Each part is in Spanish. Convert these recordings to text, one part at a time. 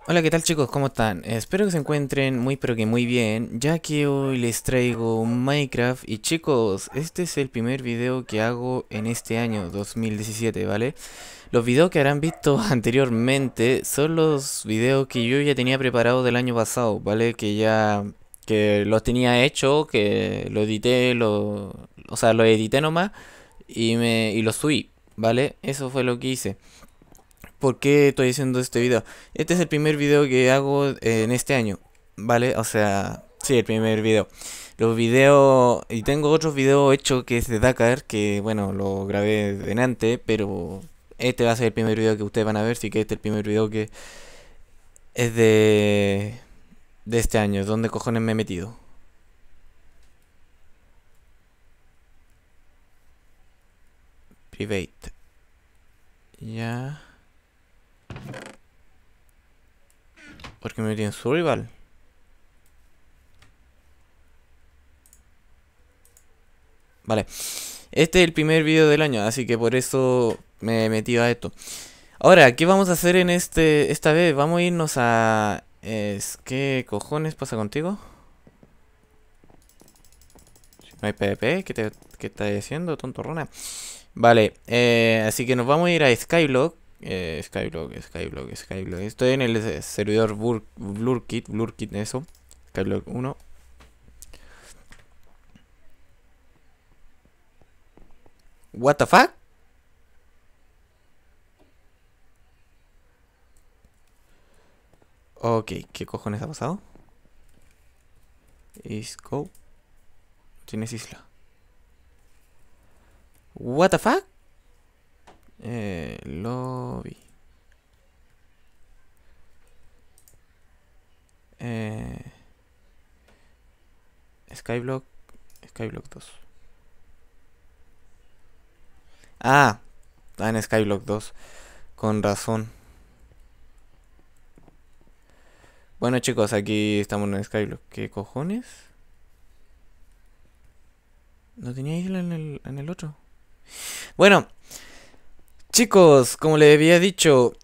Hola, ¿qué tal chicos? ¿Cómo están? Espero que se encuentren muy pero que muy bien, ya que hoy les traigo Minecraft y chicos, este es el primer video que hago en este año 2017, ¿vale? Los videos que habrán visto anteriormente son los videos que yo ya tenía preparados del año pasado, ¿vale? Que los tenía hecho, que lo edité, o sea, lo edité nomás y los subí, ¿vale? Eso fue lo que hice. ¿Por qué estoy haciendo este video? Este es el primer video que hago en este año, ¿vale? O sea, sí, el primer video. Los videos, y tengo otros videos hechos que es de Dakar, que bueno, lo grabé delante, pero este va a ser el primer video que ustedes van a ver, sí que este es el primer video que es de este año. ¿Dónde cojones me he metido? Private. Ya. ¿Por qué me metí en Survival? Vale. Este es el primer video del año, así que por eso me he metido a esto. Ahora, ¿qué vamos a hacer en esta vez? Vamos a irnos a... ¿qué cojones pasa contigo? ¿No hay PvP? ¿Qué estás haciendo, tontorrona? Vale, así que nos vamos a ir a Skyblock. Skyblock. Estoy en el servidor Blurkit, eso. Skyblock 1. What the fuck? Ok, ¿qué cojones ha pasado? Is go. Tienes isla. What the fuck? Lobby. Eh, Skyblock. Skyblock 2. Ah, está en Skyblock 2. Con razón. Bueno chicos, aquí estamos en Skyblock. ¿Qué cojones? ¿No tenía isla en el otro? Bueno, chicos, como les había dicho,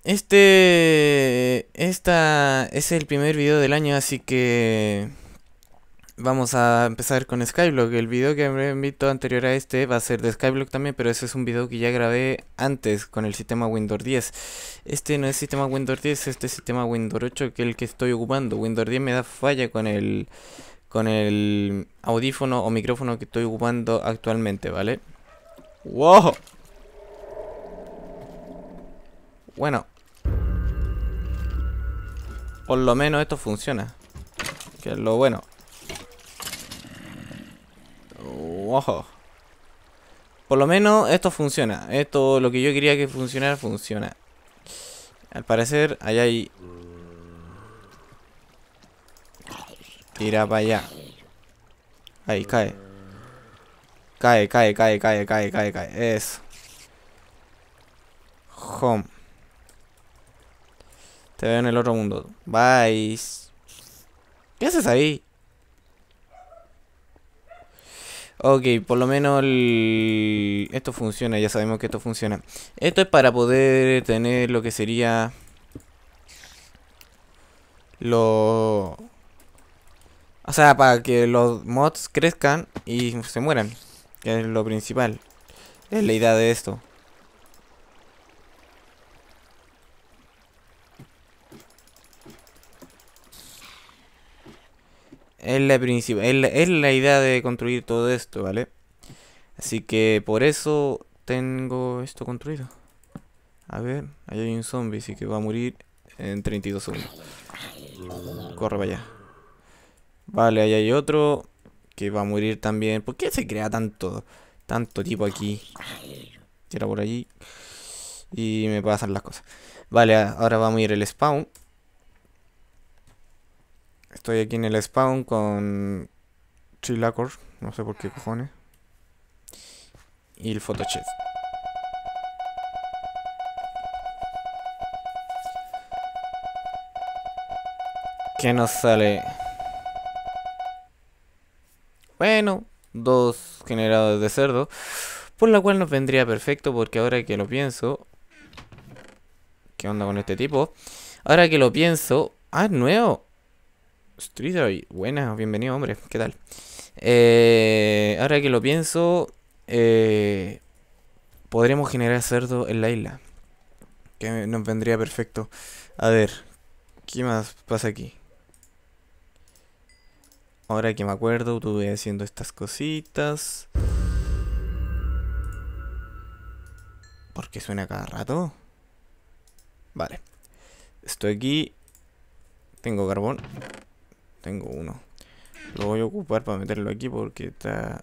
esta es el primer video del año, así que vamos a empezar con Skyblock. El video que habrán visto anterior a este va a ser de Skyblock también, pero ese es un video que ya grabé antes con el sistema Windows 10. Este no es sistema Windows 10, este es sistema Windows 8, que es el que estoy ocupando. Windows 10 me da falla con el audífono o micrófono que estoy ocupando actualmente, ¿vale? ¡Wow! Bueno, por lo menos esto funciona, que es lo bueno. ¡Wow! Por lo menos esto funciona. Esto, lo que yo quería que funcionara, funciona. Al parecer, allá hay... Tira para allá. Ahí, cae. Cae. Eso. Home. Te veo en el otro mundo. Bye. ¿Qué haces ahí? Ok, por lo menos esto funciona, ya sabemos que esto funciona. Esto es para poder tener lo que sería lo... O sea, para que los mods crezcan y se mueran, que es lo principal. Es la idea de esto. Es la principal, es la idea de construir todo esto, ¿vale? Así que por eso tengo esto construido. A ver, ahí hay un zombie, así que va a morir en 32 segundos. Corre para allá. Vale, ahí hay otro que va a morir también. ¿Por qué se crea tanto tipo aquí? Tira por allí. Y me pasan las cosas. Vale, ahora vamos a ir al spawn. Estoy aquí en el spawn con Chilacor. No sé por qué cojones. Y el photochat. ¿Qué nos sale? Bueno, dos generadores de cerdo. Por la cual nos vendría perfecto porque ahora que lo pienso... ¿Qué onda con este tipo? Ahora que lo pienso... Ah, nuevo. Streeter, buena, bienvenido, hombre. ¿Qué tal? Ahora que lo pienso... podremos generar cerdo en la isla. Que nos vendría perfecto. A ver, ¿qué más pasa aquí? Ahora que me acuerdo, estuve haciendo estas cositas. ¿Por qué suena cada rato? Vale. Estoy aquí. Tengo carbón. Tengo uno. Lo voy a ocupar para meterlo aquí porque está...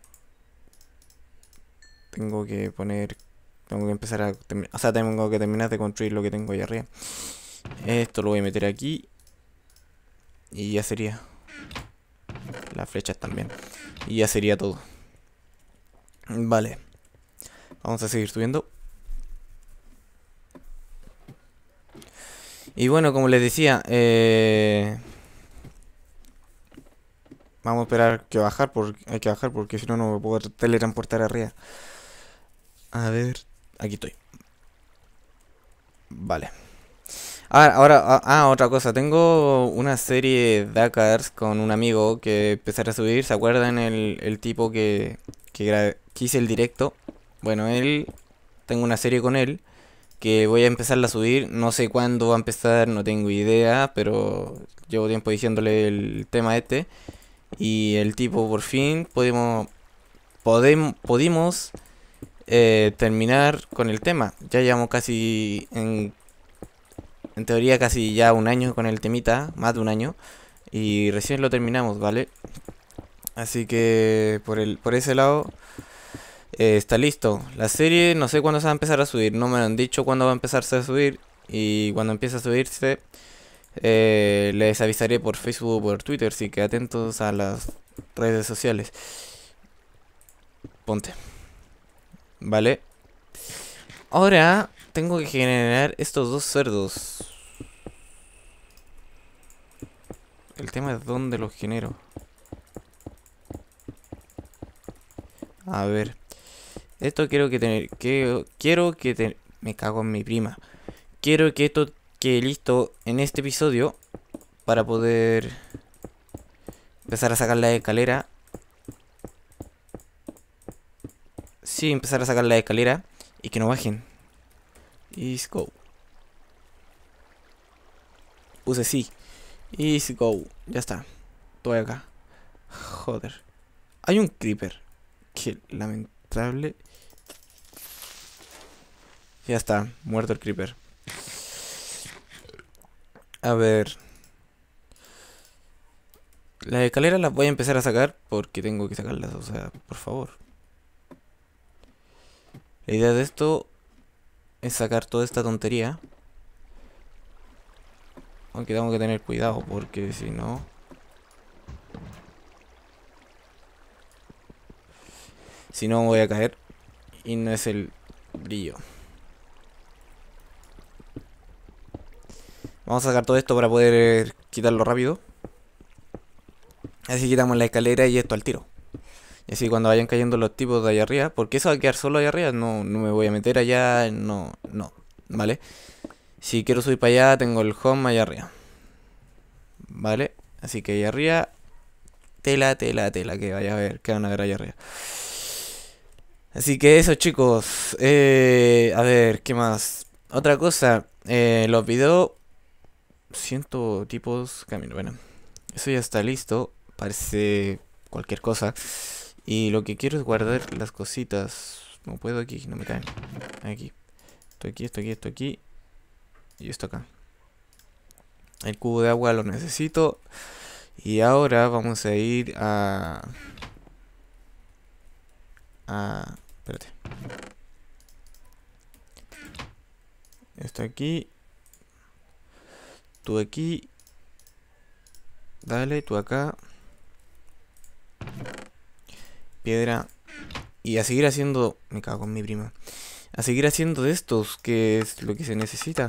Tengo que poner... Tengo que empezar a... O sea, tengo que terminar de construir lo que tengo ahí arriba. Esto lo voy a meter aquí. Y ya sería. Las flechas también. Y ya sería todo. Vale. Vamos a seguir subiendo. Y bueno, como les decía, vamos a esperar que bajar, hay que bajar porque si no, no me puedo teletransportar arriba. A ver, aquí estoy. Vale. Otra cosa, tengo una serie de Dakars con un amigo que empezaré a subir. ¿Se acuerdan el tipo que hice el directo? Bueno, tengo una serie con él que voy a empezarla a subir. No sé cuándo va a empezar, no tengo idea, pero llevo tiempo diciéndole el tema este. Y el tipo por fin pudimos terminar con el tema. Ya llevamos casi en teoría casi ya un año con el temita, más de un año. Y recién lo terminamos, ¿vale? Así que por ese lado está listo. La serie no sé cuándo se va a empezar a subir. No me lo han dicho cuándo va a empezarse a subir. Y cuando empiece a subirse les avisaré por Facebook o por Twitter. Así que atentos a las redes sociales. Ponte. Vale. Ahora tengo que generar estos dos cerdos. El tema es dónde los genero. A ver. Esto quiero que tener. Me cago en mi prima. Quiero que esto quede listo en este episodio. Para poder empezar a sacar la escalera. Sí, empezar a sacar la escalera. Y que no bajen. Let's go. Puse sí. Easy go. Ya está. Estoy acá. Joder. Hay un creeper. Qué lamentable. Ya está. Muerto el creeper. A ver. Las escaleras las voy a empezar a sacar porque tengo que sacarlas. O sea, por favor. La idea de esto es sacar toda esta tontería. Aunque tengo que tener cuidado porque si no... Si no voy a caer. Y no es el brillo. Vamos a sacar todo esto para poder quitarlo rápido. Así quitamos la escalera y esto al tiro. Y así cuando vayan cayendo los tipos de allá arriba. Porque eso va a quedar solo allá arriba. No me voy a meter allá. No. ¿Vale? Si quiero subir para allá tengo el home allá arriba. ¿Vale? Así que allá arriba... Tela, que vaya a ver. Que van a ver allá arriba. Así que eso, chicos. A ver, ¿qué más? Otra cosa. Los videos... Siento tipos camino. Bueno, eso ya está listo. Parece cualquier cosa. Y lo que quiero es guardar las cositas. No puedo aquí, no me caen. Aquí. Esto aquí. Y esto acá. El cubo de agua lo necesito. Y ahora vamos a ir espérate. Esto aquí. Tú aquí. Dale, tú acá. Piedra. Y a seguir haciendo... Me cago en mi prima. A seguir haciendo de estos, que es lo que se necesita.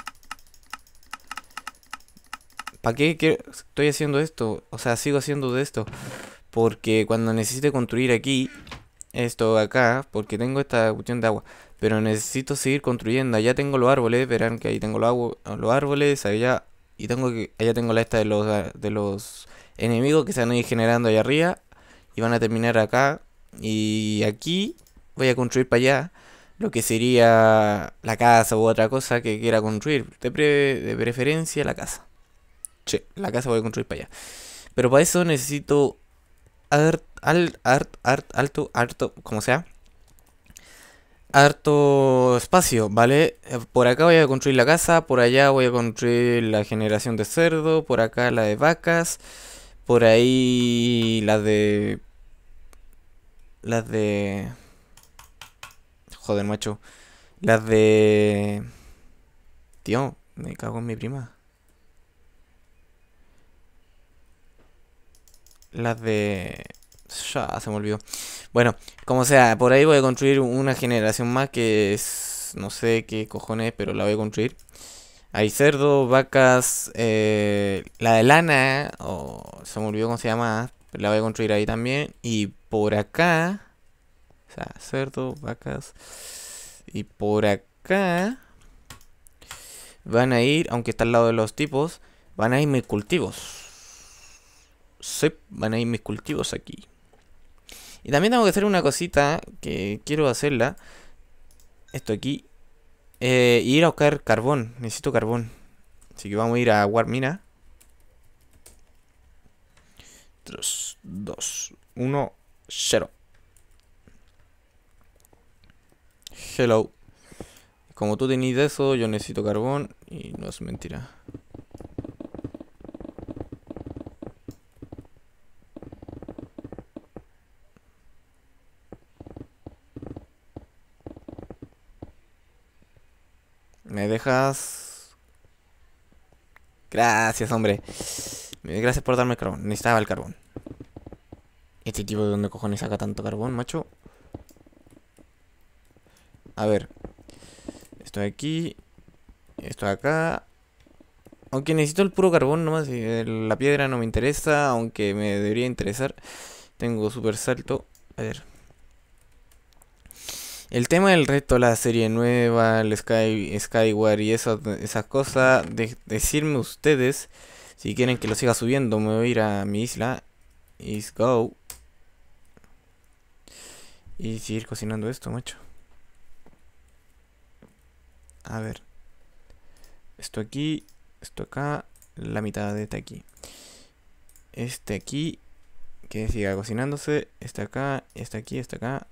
¿Para qué estoy haciendo esto? O sea, sigo haciendo de esto. Porque cuando necesite construir aquí, esto acá, porque tengo esta cuestión de agua. pero necesito seguir construyendo. Allá tengo los árboles, verán que ahí tengo los árboles, allá, y allá tengo la esta de los enemigos que se van a ir generando allá arriba, y van a terminar acá, y aquí voy a construir para allá, lo que sería la casa u otra cosa que quiera construir, de preferencia la casa. Sí, la casa voy a construir para allá. Pero para eso necesito harto, como sea, harto espacio, ¿vale? Por acá voy a construir la casa, por allá voy a construir la generación de cerdo, por acá la de vacas, por ahí las de, joder, macho, las de, tío, me cago en mi prima. Las de... Ya, se me olvidó. Bueno, como sea, por ahí voy a construir una generación más que es... No sé qué cojones, pero la voy a construir. Hay cerdo, vacas, la de lana, o se me olvidó cómo se llama, pero la voy a construir ahí también. Y por acá, o sea, cerdo, vacas. Y por acá van a ir, aunque está al lado de los tipos, van a ir mis cultivos. Sí, van a ir mis cultivos aquí. Y también tengo que hacer una cosita que quiero hacerla. Esto aquí. Ir a buscar carbón. Necesito carbón. Así que vamos a ir a Warmina. 3, 2, 1, 0. Hello. Como tú tenés de eso, yo necesito carbón. Y no es mentira. ¿Me dejas? Gracias, hombre. Gracias por darme el carbón. Necesitaba el carbón. ¿Este tipo de dónde cojones saca tanto carbón, macho? A ver. Esto de aquí. Esto de acá. Aunque necesito el puro carbón nomás. La piedra no me interesa. Aunque me debería interesar. Tengo super salto. A ver. El tema del reto, la serie nueva, el Skyward y esas cosas, decirme ustedes si quieren que lo siga subiendo. Me voy a ir a mi isla. Is go. Y seguir cocinando esto, macho. A ver. Esto aquí, esto acá, la mitad de este aquí. Este aquí, que siga cocinándose. Este acá, este aquí, este acá.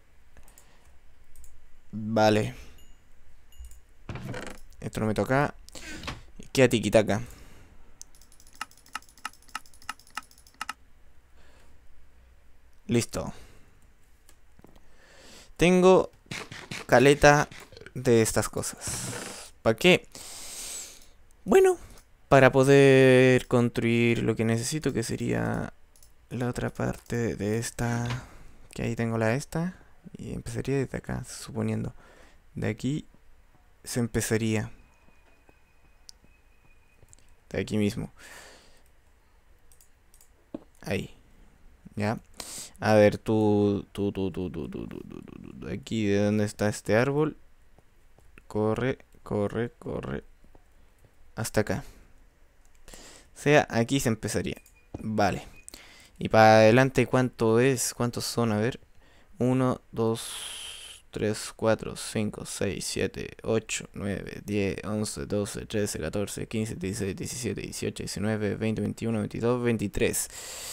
Vale. Esto lo meto acá. Y queda tiquitaca. Listo. Tengo caleta de estas cosas. ¿Para qué? Bueno, para poder construir lo que necesito, que sería la otra parte de esta. Que ahí tengo la esta. Y empezaría desde acá, suponiendo. De aquí se empezaría. De aquí mismo. Ahí. ¿Ya? A ver, tú. Aquí, ¿de dónde está este árbol? Corre, corre, corre. Hasta acá. O sea, aquí se empezaría. Vale. Y para adelante, ¿cuánto es? ¿Cuántos son? A ver. 1, 2, 3, 4, 5, 6, 7, 8, 9, 10, 11, 12, 13, 14, 15, 16, 17, 18, 19, 20, 21, 22, 23.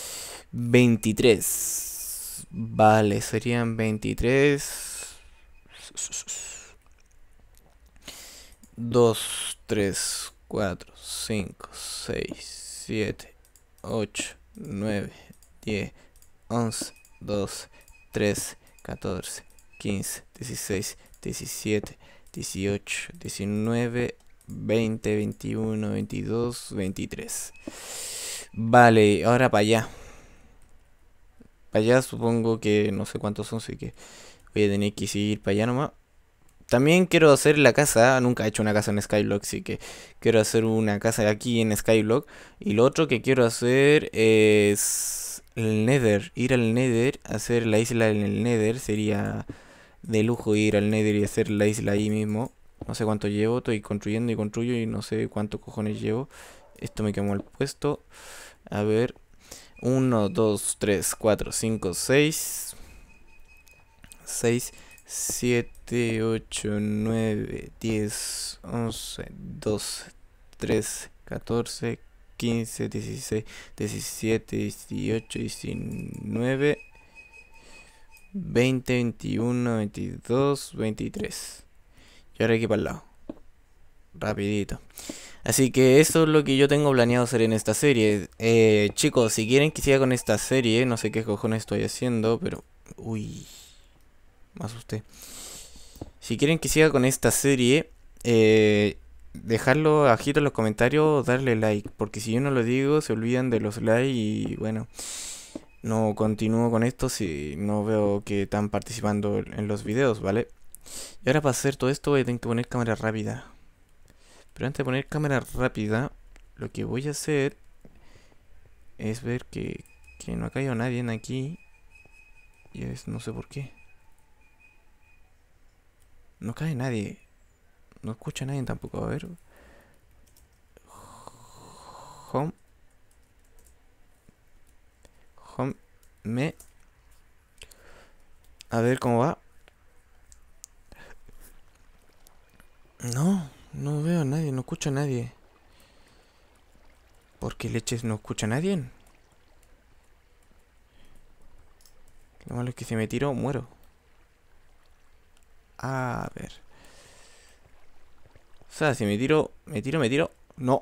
23. Vale, serían 23. 2, 3, 4, 5, 6, 7, 8, 9, 10, 11, 12, 13, 14, 15, 16, 17, 18, 19, 20, 21, 22, 23. Vale, ahora para allá. Para allá supongo que no sé cuántos son, así que voy a tener que seguir para allá nomás. También quiero hacer la casa, nunca he hecho una casa en Skyblock, así que quiero hacer una casa aquí en Skyblock. Y lo otro que quiero hacer es el Nether, ir al Nether, hacer la isla en el Nether, sería de lujo ir al Nether y hacer la isla ahí mismo. No sé cuánto llevo, estoy construyendo y construyo y no sé cuántos cojones llevo. Esto me quemó el puesto. A ver. 1, 2, 3, 4, 5, 6. 6, 7, 8, 9, 10, 11, 12, 13, 14, 15, 16, 17, 18, 19, 20, 21, 22, 23. Y ahora aquí para el lado. Rapidito. Así que eso es lo que yo tengo planeado hacer en esta serie. Chicos, si quieren que siga con esta serie, no sé qué cojones estoy haciendo, pero... Uy, me asusté. Si quieren que siga con esta serie, dejarlo abajito en los comentarios, darle like. Porque si yo no lo digo, se olvidan de los likes y bueno, no continúo con esto si no veo que están participando en los videos, ¿vale? Y ahora para hacer todo esto voy a tener que poner cámara rápida. Pero antes de poner cámara rápida, lo que voy a hacer es ver que no ha caído nadie en aquí. Y es, no sé por qué. No cae nadie. No escucha a nadie tampoco. A ver. Home. Home. Me. A ver cómo va. No, no veo a nadie. No escucho a nadie. ¿Por qué leches no escucha a nadie? Lo malo es que si me tiro, muero. A ver. O sea, si me tiro, me tiro. No.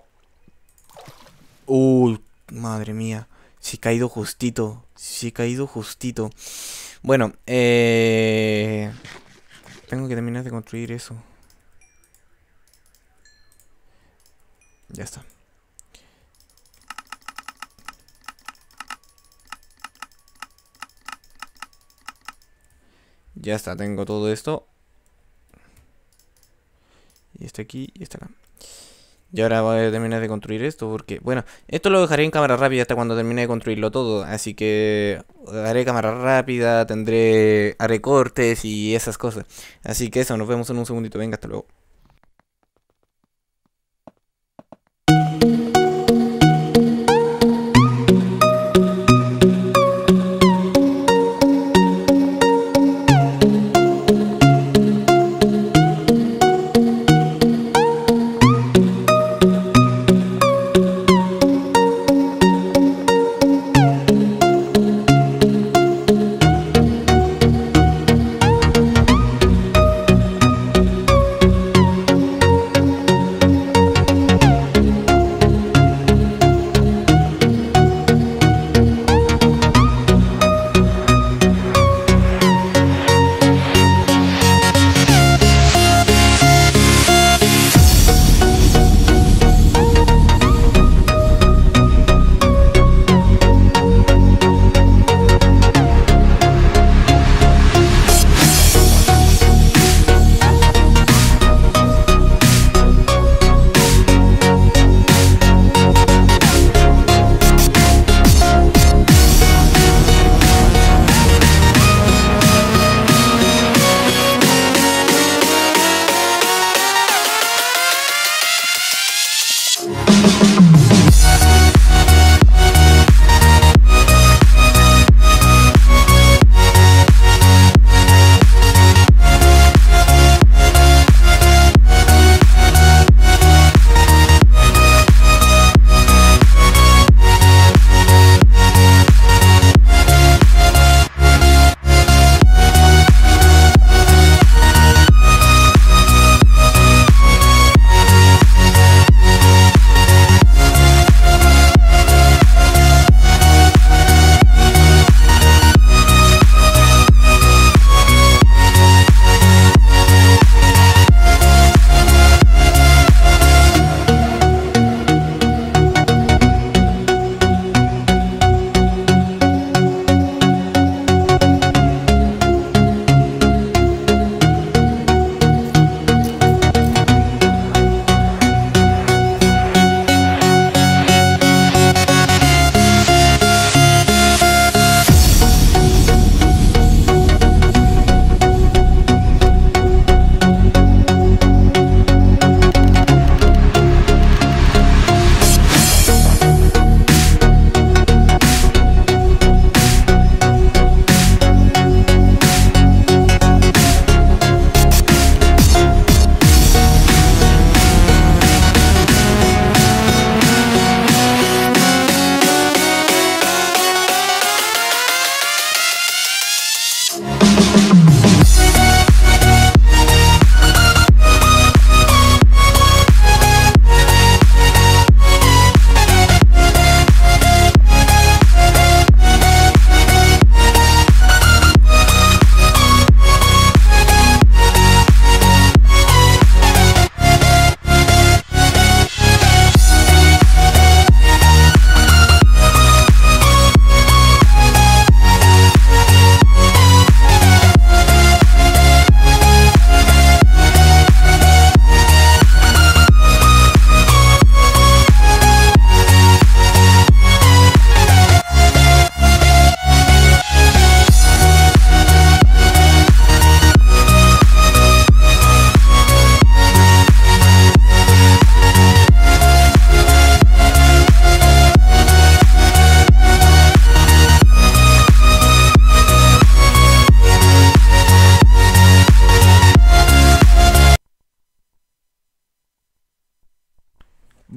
Uy, madre mía. Sí he caído justito. Sí he caído justito. Bueno, tengo que terminar de construir eso. Ya está. Ya está, tengo todo esto. Y está aquí y está acá. Y ahora voy a terminar de construir esto porque... Bueno, esto lo dejaré en cámara rápida hasta cuando termine de construirlo todo. Así que haré cámara rápida, haré cortes y esas cosas. Así que eso, nos vemos en un segundito. Venga, hasta luego.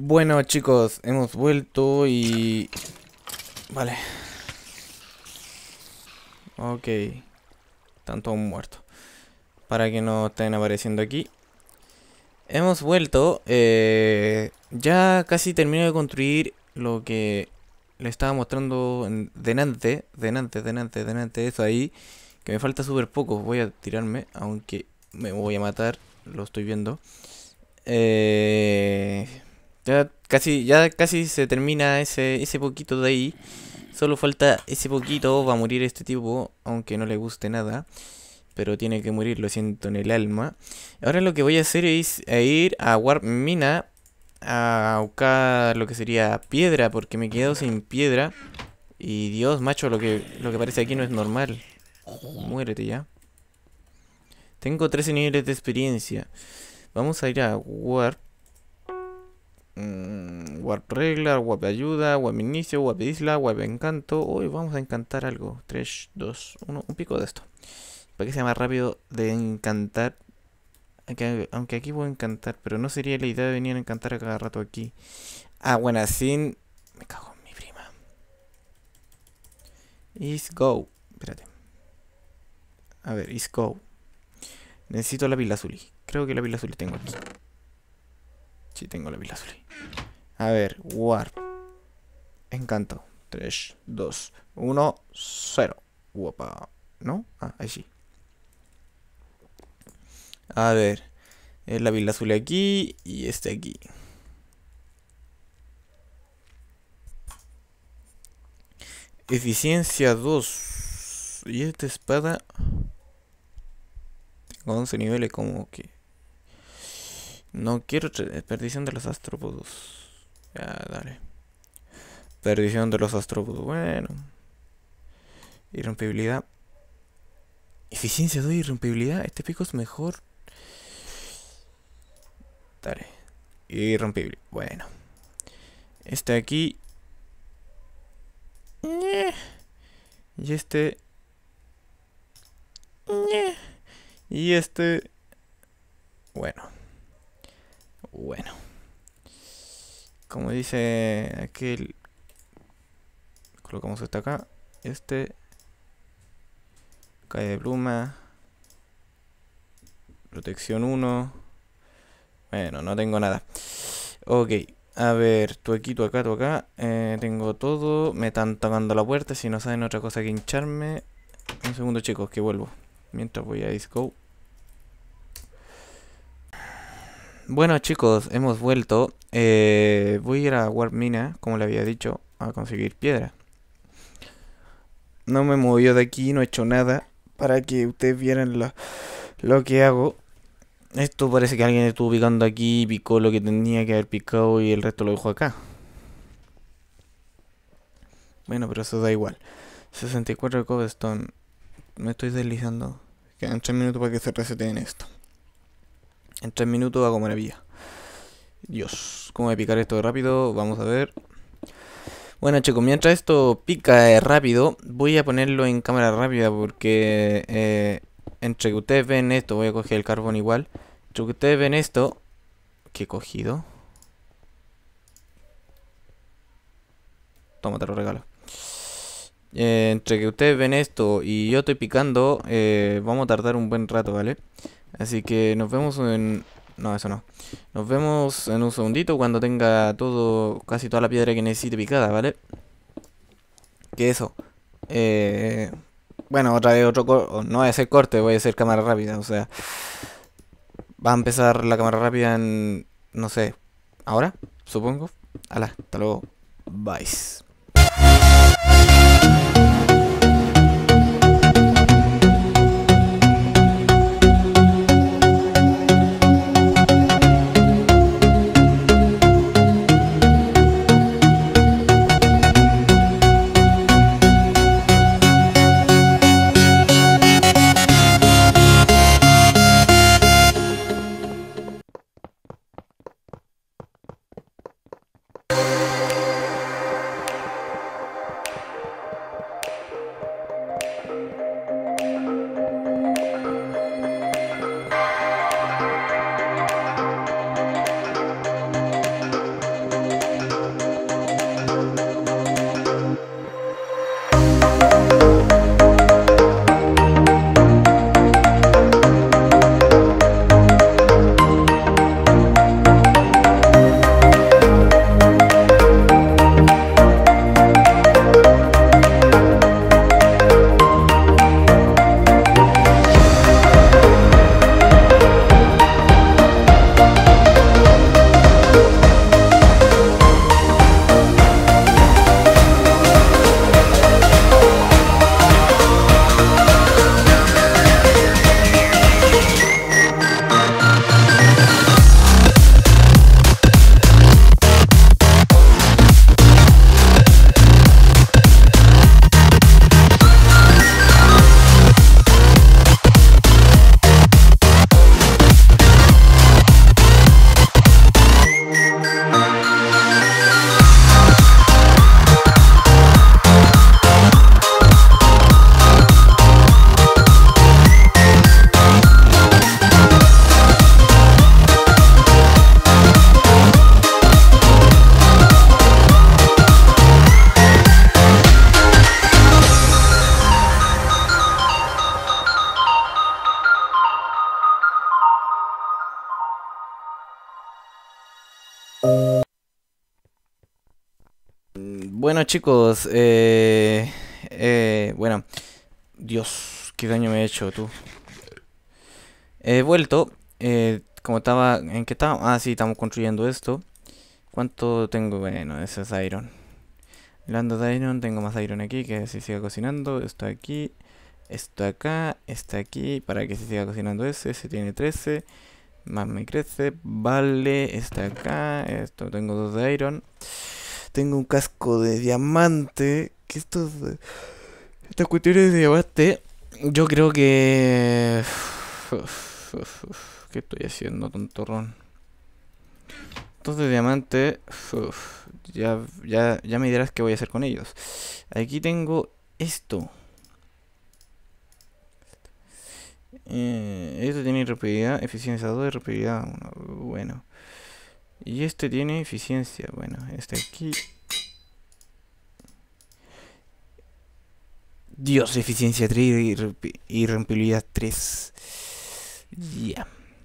Bueno chicos, hemos vuelto y... Vale. Ok. Están todos muertos. Para que no estén apareciendo aquí. Hemos vuelto. Ya casi termino de construir lo que le estaba mostrando delante. Eso ahí. Que me falta súper poco. Voy a tirarme. Aunque me voy a matar. Lo estoy viendo. Ya casi se termina ese poquito de ahí. Solo falta ese poquito. Va a morir este tipo. Aunque no le guste nada. Pero tiene que morir, lo siento en el alma. Ahora lo que voy a hacer es ir a Warp Mina. A buscar lo que sería piedra. Porque me he quedado sin piedra. Y Dios, macho, lo que parece aquí no es normal. Muérete ya. Tengo 13 niveles de experiencia. Vamos a ir a Warp. Warp regla, Warp ayuda, Warp inicio, Warp isla, Warp encanto. Hoy vamos a encantar algo. 3, 2, 1. Un pico de esto. Para que sea más rápido de encantar. Aunque aquí puedo encantar. Pero no sería la idea de venir a encantar a cada rato aquí. Ah, bueno, así... Me cago en mi prima. Is go. Espérate. A ver, is go. Necesito la pila azul. Creo que la pila azul tengo aquí. Sí, tengo la pila azul. A ver, warp. Encanto. 3, 2, 1, 0. Guapa. ¿No? Ah, ahí sí. A ver. Es la pila azul aquí y este aquí. Eficiencia 2. Y esta espada... Tengo 11 niveles como que... No quiero... Perdición de los astrópodos. Ya, dale. Perdición de los astrópodos. Bueno. Irrompibilidad. Eficiencia 2 y irrompibilidad. Este pico es mejor. Dale. Irrompible. Bueno. Este aquí. Y este. Y este. Bueno. Bueno. Como dice aquel. Colocamos este acá. Este. Cae de pluma. Protección 1. Bueno, no tengo nada. Ok. A ver, tú aquí, tú acá, tú acá. Tengo todo. Me están tocando la puerta. Si no saben otra cosa que hincharme. Un segundo, chicos, que vuelvo. Mientras voy a Disco. Bueno, chicos, hemos vuelto. Voy a ir a Warp Mina, como le había dicho, a conseguir piedra. No me movió de aquí, no he hecho nada. Para que ustedes vieran lo que hago. Esto parece que alguien estuvo picando aquí, picó lo que tenía que haber picado y el resto lo dejó acá. Bueno, pero eso da igual. 64 de cobblestone. Me estoy deslizando. Quedan 3 minutos para que se reseteen esto. En 3 minutos hago maravilla. Dios, ¿cómo voy a picar esto de rápido? Vamos a ver. Bueno chicos, mientras esto pica rápido, voy a ponerlo en cámara rápida porque entre que ustedes ven esto, voy a coger el carbón igual. Entre que ustedes ven esto, que he cogido. Toma, te lo regalo. Entre que ustedes ven esto y yo estoy picando, vamos a tardar un buen rato, ¿vale? Así que nos vemos en... No, eso no. Nos vemos en un segundito cuando tenga todo, casi toda la piedra que necesite picada, ¿vale? Que eso. Bueno, otra vez otro corte. No voy a hacer corte, voy a hacer cámara rápida. O sea, va a empezar la cámara rápida en... No sé. ¿Ahora? Supongo. Hala, hasta luego. Bye. Bueno chicos, bueno, Dios, qué daño me he hecho tú. He vuelto, como estaba, ¿en qué estaba? Ah, sí, estamos construyendo esto. ¿Cuánto tengo? Bueno, eso es iron. Hablando de iron, tengo más iron aquí, que se siga cocinando. Esto aquí, esto acá, está aquí, para que se siga cocinando ese tiene 13. Más me crece, vale, está acá, esto tengo 2 de iron. Tengo un casco de diamante. Que estas cuestiones de diamante. Yo creo que... ¿Qué estoy haciendo, tontorrón? Estos de diamante. Ya me dirás qué voy a hacer con ellos. Aquí tengo esto. Esto tiene rapididad, eficiencia 2 y rapididad 1. Bueno. Y este tiene eficiencia. Bueno, este aquí. Dios, eficiencia 3 y rompibilidad 3. Ya.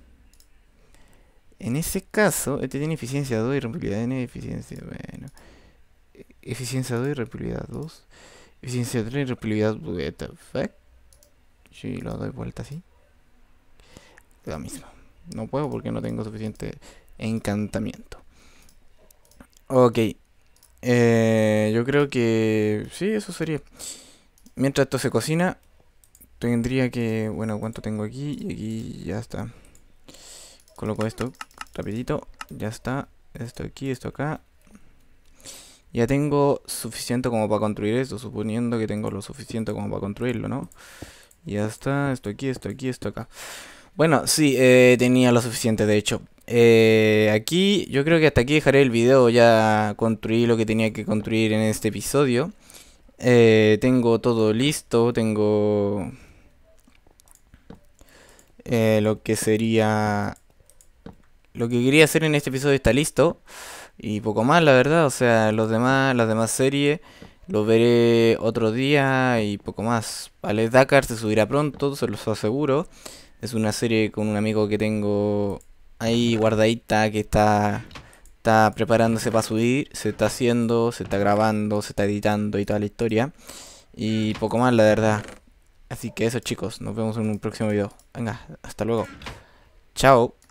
En ese caso, este tiene eficiencia 2 y rompibilidad N, eficiencia. Bueno. Eficiencia 2 y rompibilidad 2. Eficiencia 3 y rompibilidad. What the fuck? Si lo doy vuelta así. Lo mismo. No puedo porque no tengo suficiente encantamiento. Ok. Yo creo que... sí, eso sería. Mientras esto se cocina, tendría que... bueno, ¿cuánto tengo aquí? Y aquí ya está. Coloco esto rapidito. Ya está. Esto aquí, esto acá. Ya tengo suficiente como para construir esto. Suponiendo que tengo lo suficiente como para construirlo, ¿no? Ya está. Esto aquí, esto aquí, esto acá. Bueno, sí, tenía lo suficiente de hecho. Aquí, yo creo que hasta aquí dejaré el video. Ya construí lo que tenía que construir en este episodio. Tengo todo listo. Tengo lo que sería... lo que quería hacer en este episodio está listo. Y poco más, la verdad. O sea, las demás series los veré otro día y poco más. Vale, Dakar se subirá pronto, se los aseguro. Es una serie con un amigo que tengo ahí guardadita que está preparándose para subir. Se está haciendo, se está grabando, se está editando y toda la historia. Y poco más, la verdad. Así que eso chicos, nos vemos en un próximo video. Venga, hasta luego. Chao.